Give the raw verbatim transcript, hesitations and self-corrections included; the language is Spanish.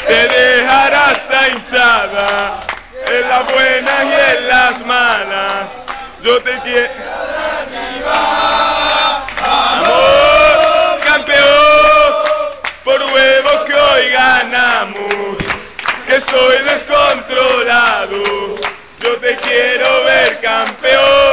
te dejará esta hinchada, en las buenas y en las malas, yo te quiero. ¡Vamos, campeón! Por huevo que hoy ganamos, que estoy descontrolado, yo te quiero ver campeón.